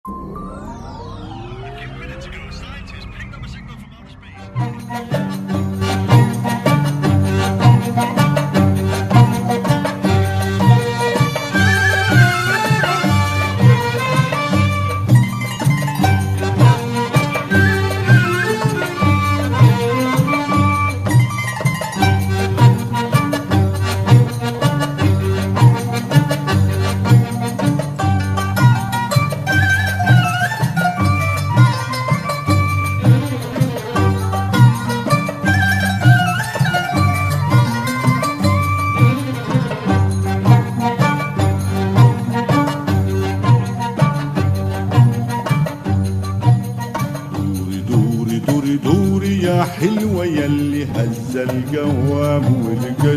يا حلوة يلي هز القوام والقد.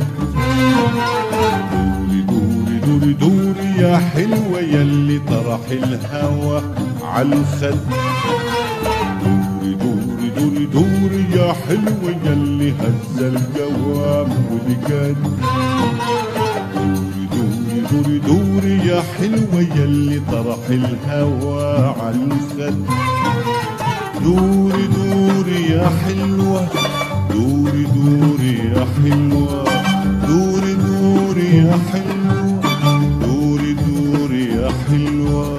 دوري دوري دوري دوري يا حلوة يلي طرح الهوى عالخد. دوري دوري دوري دوري يا حلوة يلي هز القوام والقد. دوري دوري دوري دوري يا حلوة يلي طرح الهوى عالخد. دوري دوري يا حلوة، دوري دوري يا حلوة، دوري دوري يا حلوة، دوري دوري يا حلوة.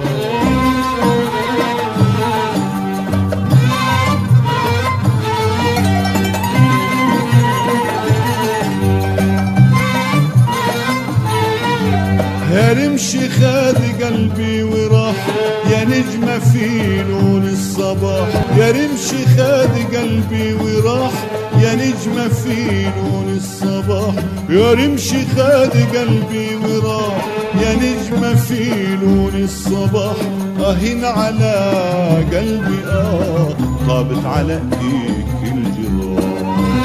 يا رمشي خد قلبي وراح يا نجمة في نور الصباح. يا رمشي خد قلبي وراح يا نجمة في نور الصباح. يا رمشي خد قلبي وراح يا نجمة في نور الصباح. اهين على قلبي طابت على ايديك الجراح.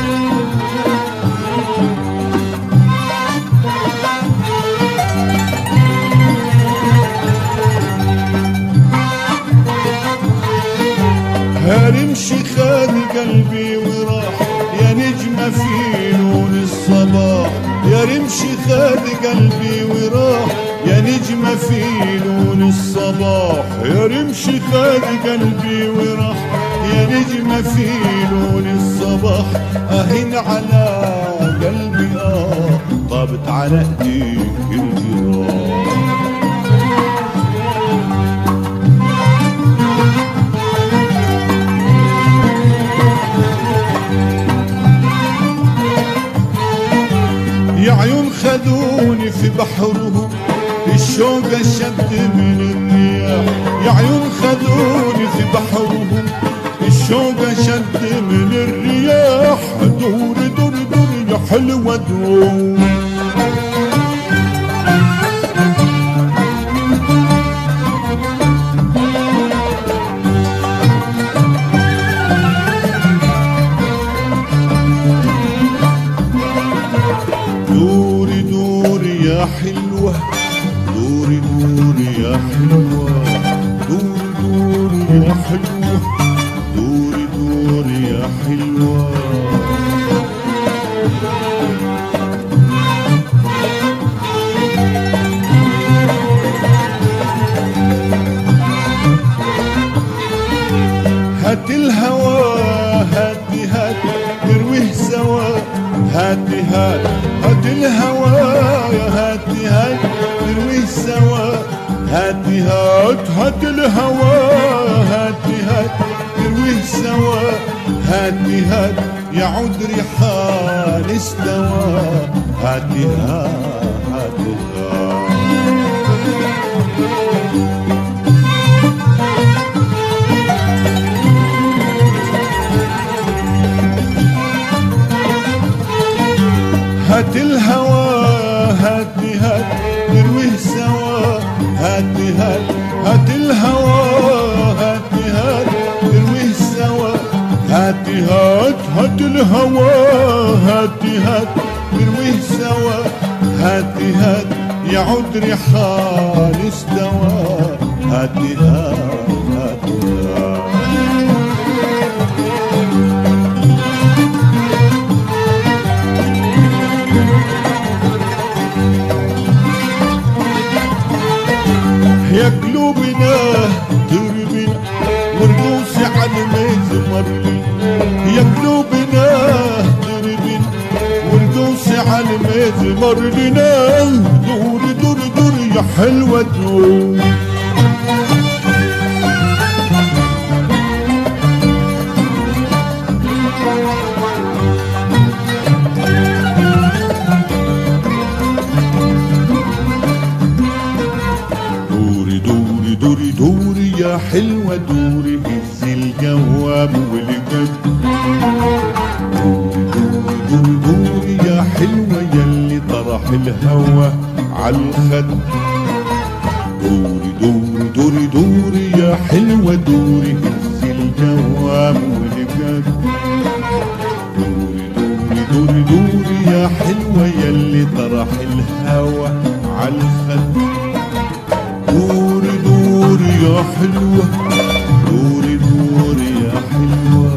يا رمشي خد قلبي وراح يا نجمة في نور الصباح. يا رمشي خد قلبي وراح يا نجمة في نور الصباح. يا رمشي خد قلبي وراح يا نجمة في نور الصباح. اهين على قلبي طابت على ايديك الجراح. يا عيون خذوني في بحرهم الشوق شد من الرياح. يا عيون خذوني في بحرهم الشوق شد من الرياح. دوري دوري دوري يا حلوة دوري. دوري دوري يا حلوة، دوري دوري يا حلوة، دوري دوري يا حلوة، دوري دوري يا حلوة. هات الهوى هاتي هات نرويه سوا. هاتي هات هات الهوى يا هاتي هات نرويه سوا. هاتي هات هات الهوى هاتي هات نرويه سوا. هاتي هات يعود ريحان استوى. هاتي هات هاتي هات. هات الهوى هاتي هات نرويه سوا. هاتي هات هات الهوى هاتي هات نرويه سوا. هاتي هات هات الهوى هاتي هات نرويه سوا. هاتي هات يعود ريحان استوى. هاتي هات هاتي هات. يا قلوبنا ورقوصي على المزمر يا قلوبنا دربن ورقوصي على المزمر لنا دوري دوري دوري يا حلوة دوري دوري دوري يا حلوة دوري هز الجواب والجد دوري دوري دوري يا حلوة يلي طرح الهوى عالخد دوري دوري دوري دوري يا حلوة دوري هز الجواب والجد دوري دوري دوري دوري يا حلوة يلي طرح الهوى عالخد دوري دوري يا حلوة دوري دوري يا حلوة